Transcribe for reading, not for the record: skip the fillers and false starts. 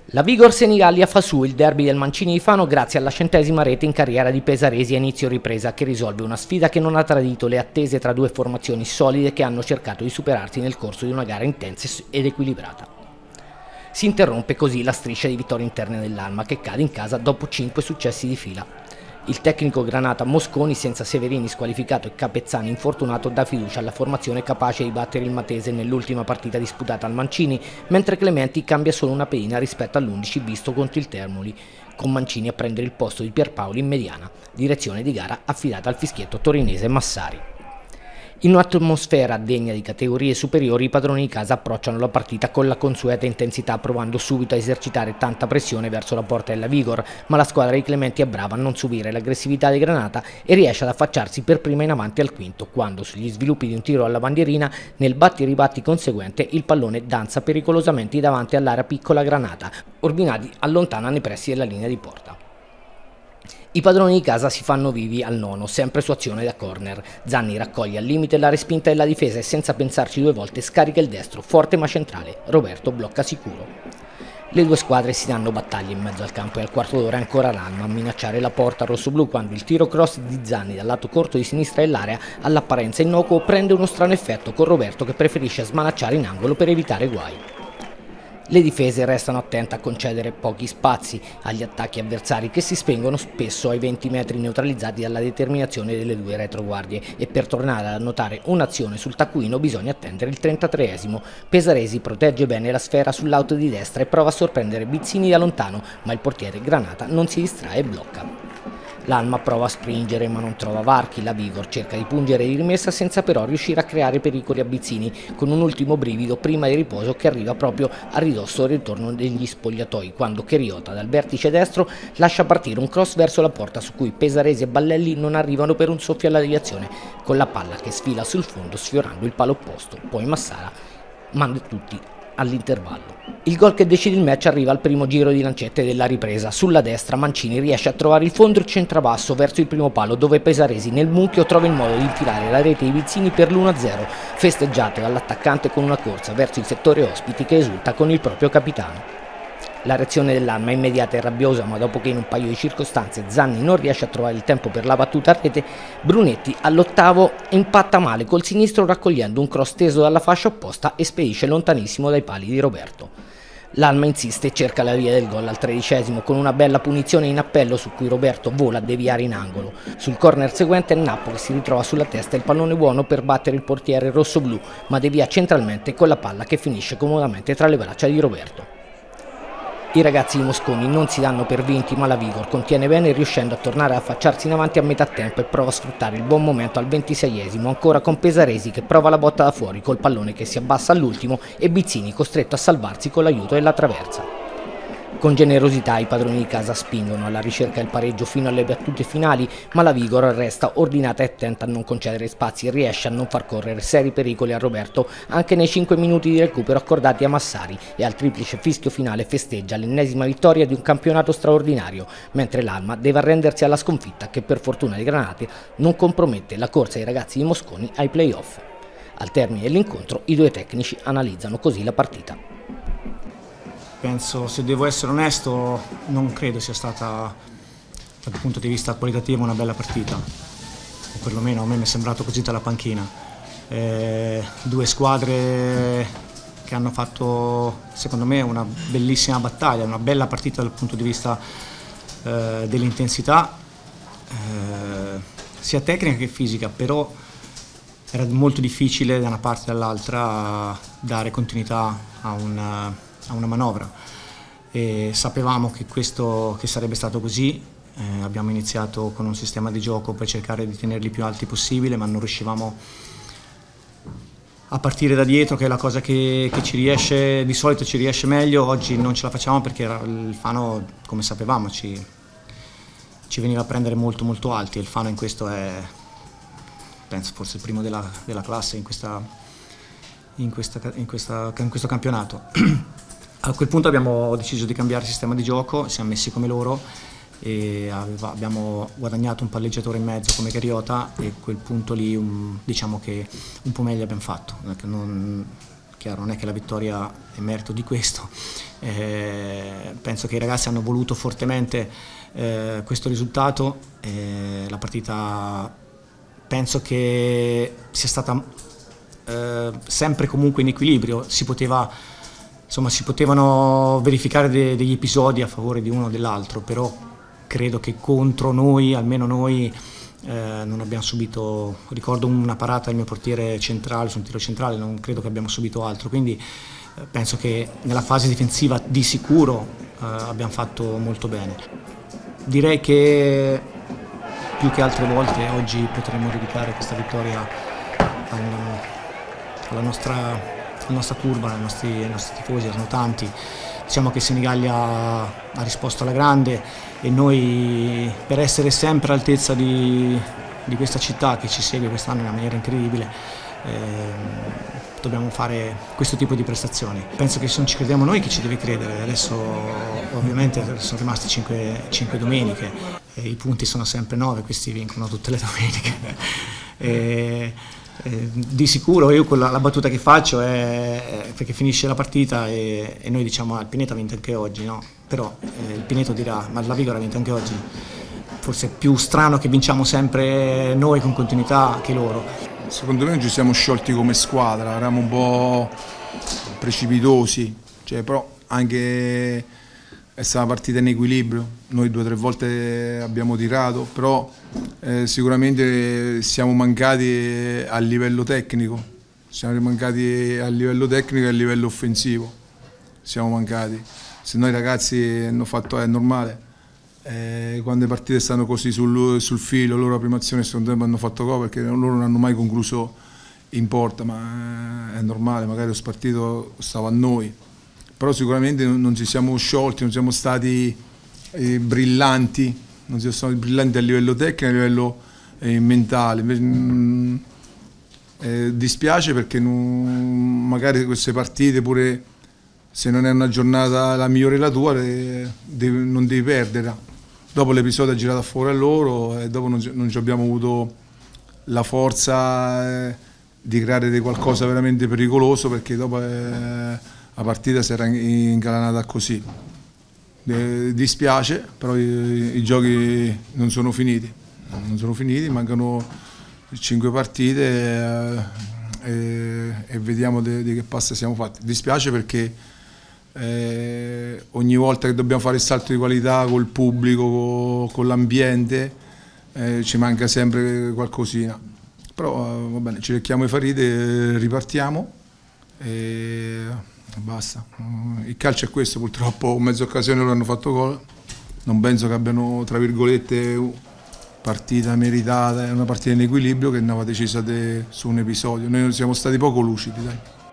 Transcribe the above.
La Vigor Senigallia fa su il derby del Mancini di Fano grazie alla 100ª rete in carriera di Pesaresi a inizio ripresa, che risolve una sfida che non ha tradito le attese tra due formazioni solide che hanno cercato di superarsi nel corso di una gara intensa ed equilibrata. Si interrompe così la striscia di vittorie interne dell'Alma, che cade in casa dopo 5 successi di fila. Il tecnico granata Mosconi, senza Severini squalificato e Capezzani infortunato, dà fiducia alla formazione capace di battere il Matese nell'ultima partita disputata al Mancini, mentre Clementi cambia solo una pedina rispetto all'11 visto contro il Termoli, con Mancini a prendere il posto di Pierpaoli in mediana, direzione di gara affidata al fischietto torinese Massari. In un'atmosfera degna di categorie superiori, i padroni di casa approcciano la partita con la consueta intensità, provando subito a esercitare tanta pressione verso la porta della Vigor, ma la squadra di Clementi è brava a non subire l'aggressività di Granata e riesce ad affacciarsi per prima in avanti al quinto, quando sugli sviluppi di un tiro alla bandierina, nel batti-ribatti conseguente, il pallone danza pericolosamente davanti all'area piccola Granata. Orbinati allontana nei pressi della linea di porta. I padroni di casa si fanno vivi al nono, sempre su azione da corner. Zanni raccoglie al limite la respinta della difesa e senza pensarci due volte scarica il destro, forte ma centrale. Roberto blocca sicuro. Le due squadre si danno battaglia in mezzo al campo e al quarto d'ora è ancora l'Alma a minacciare la porta rossoblù quando il tiro cross di Zanni dal lato corto di sinistra dell'area, all'apparenza innocuo, prende uno strano effetto con Roberto che preferisce smanacciare in angolo per evitare guai. Le difese restano attente a concedere pochi spazi agli attacchi avversari, che si spengono spesso ai 20 metri, neutralizzati dalla determinazione delle due retroguardie, e per tornare ad annotare un'azione sul taccuino bisogna attendere il 33esimo. Pesaresi protegge bene la sfera sull'auto di destra e prova a sorprendere Bizzini da lontano, ma il portiere Granata non si distrae e blocca. L'Alma prova a spingere ma non trova varchi, la Vigor cerca di pungere di rimessa senza però riuscire a creare pericoli a Bizzini, con un ultimo brivido prima di riposo che arriva proprio a ridosso del ritorno degli spogliatoi, quando Cheriota dal vertice destro lascia partire un cross verso la porta su cui Pesaresi e Ballelli non arrivano per un soffio alla deviazione, con la palla che sfila sul fondo sfiorando il palo opposto, poi Massara manda tutti all'intervallo. Il gol che decide il match arriva al primo giro di lancette della ripresa. Sulla destra Mancini riesce a trovare il fondo e centrabasso verso il primo palo, dove Pesaresi nel mucchio trova il modo di infilare la rete di Bizzini per l'1-0, festeggiato dall'attaccante con una corsa verso il settore ospiti che esulta con il proprio capitano. La reazione dell'Alma è immediata e rabbiosa, ma dopo che in un paio di circostanze Zanni non riesce a trovare il tempo per la battuta a rete, Brunetti all'ottavo impatta male col sinistro raccogliendo un cross teso dalla fascia opposta e spedisce lontanissimo dai pali di Roberto. L'Alma insiste e cerca la via del gol al 13esimo con una bella punizione in appello su cui Roberto vola a deviare in angolo. Sul corner seguente è Nappo che si ritrova sulla testa il pallone buono per battere il portiere rossoblù, ma devia centralmente con la palla che finisce comodamente tra le braccia di Roberto. I ragazzi di Mosconi non si danno per vinti, ma la Vigor contiene bene riuscendo a tornare ad affacciarsi in avanti a metà tempo e prova a sfruttare il buon momento al 26esimo, ancora con Pesaresi che prova la botta da fuori col pallone che si abbassa all'ultimo e Bizzini costretto a salvarsi con l'aiuto della traversa. Con generosità i padroni di casa spingono alla ricerca del pareggio fino alle battute finali, ma la Vigor resta ordinata e attenta a non concedere spazi e riesce a non far correre seri pericoli a Roberto anche nei 5 minuti di recupero accordati a Massari, e al triplice fischio finale festeggia l'ennesima vittoria di un campionato straordinario, mentre l'Alma deve arrendersi alla sconfitta che per fortuna di Granate non compromette la corsa dei ragazzi di Mosconi ai playoff. Al termine dell'incontro i due tecnici analizzano così la partita. Penso, se devo essere onesto, non credo sia stata dal punto di vista qualitativo una bella partita, o perlomeno a me mi è sembrato così dalla panchina. Due squadre che hanno fatto, secondo me, una bellissima battaglia, una bella partita dal punto di vista dell'intensità, sia tecnica che fisica, però era molto difficile da una parte e dall'altra dare continuità a una manovra, e sapevamo che sarebbe stato così. Abbiamo iniziato con un sistema di gioco per cercare di tenerli più alti possibile, ma non riuscivamo a partire da dietro, che è la cosa che ci riesce, di solito ci riesce meglio. Oggi non ce la facciamo perché il Fano, come sapevamo, ci veniva a prendere molto molto alti, e il Fano in questo è, penso, forse il primo della classe in questo campionato. A quel punto abbiamo deciso di cambiare sistema di gioco, siamo messi come loro e abbiamo guadagnato un palleggiatore in mezzo come Cheriota, e a quel punto lì diciamo che un po' meglio abbiamo fatto. Chiaro, non è che la vittoria è merito di questo, penso che i ragazzi hanno voluto fortemente questo risultato, la partita penso che sia stata sempre comunque in equilibrio, si potevano verificare degli episodi a favore di uno o dell'altro, però credo che contro noi, almeno noi, non abbiamo subito, ricordo una parata del mio portiere centrale su un tiro centrale, non credo che abbiamo subito altro, quindi penso che nella fase difensiva di sicuro abbiamo fatto molto bene. Direi che più che altre volte oggi potremmo dedicare questa vittoria alla nostra curva, ai nostri tifosi, erano tanti. Diciamo che Senigallia ha risposto alla grande e noi, per essere sempre all'altezza di questa città che ci segue quest'anno in una maniera incredibile, dobbiamo fare questo tipo di prestazioni. Penso che se non ci crediamo noi, chi ci deve credere? Adesso ovviamente sono rimaste 5 domeniche, e i punti sono sempre 9, questi vincono tutte le domeniche. Di sicuro io la battuta che faccio è perché finisce la partita e noi diciamo il Pineto ha vinto anche oggi, no? Però il Pineto dirà ma la Vigor ha vinto anche oggi, forse è più strano che vinciamo sempre noi con continuità che loro. Secondo me non ci siamo sciolti come squadra, eravamo un po' precipitosi, però anche è stata una partita in equilibrio, noi 2 o 3 volte abbiamo tirato, però sicuramente siamo mancati a livello tecnico, e a livello offensivo, siamo mancati. Se noi ragazzi hanno fatto, è normale, quando le partite stanno così sul filo, loro la prima azione e il secondo tempo hanno fatto gol perché loro non hanno mai concluso in porta, ma è normale, magari lo spartito stava a noi. Però sicuramente non ci siamo sciolti, non siamo stati brillanti, non siamo stati brillanti a livello tecnico, a livello mentale. Dispiace perché magari queste partite, pure se non è una giornata la migliore la tua, non devi perderla. Dopo l'episodio è girato a favore a loro e dopo non ci abbiamo avuto la forza di creare qualcosa veramente pericoloso, perché dopo la partita si era incalanata così. Dispiace, però i giochi non sono finiti, mancano 5 partite e vediamo di che pasta siamo fatti. Dispiace perché ogni volta che dobbiamo fare il salto di qualità col pubblico, con l'ambiente, ci manca sempre qualcosina. Però va bene, ci lecchiamo le ferite, ripartiamo e basta. Il calcio è questo, purtroppo mezza occasione loro hanno fatto gol, non penso che abbiano tra virgolette partita meritata, è una partita in equilibrio che andava decisa su un episodio. Noi siamo stati poco lucidi, dai.